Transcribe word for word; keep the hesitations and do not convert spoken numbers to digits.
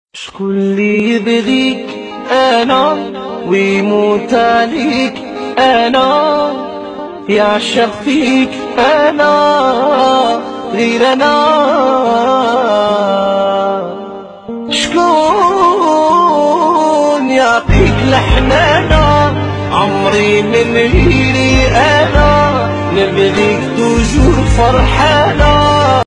شكون اللي يبغيك انا ويموت عليك انا، يعشق فيك انا غير انا. شكون يعطيك الحنانة عمري من غيري انا، نبغيك توجور فرحانة.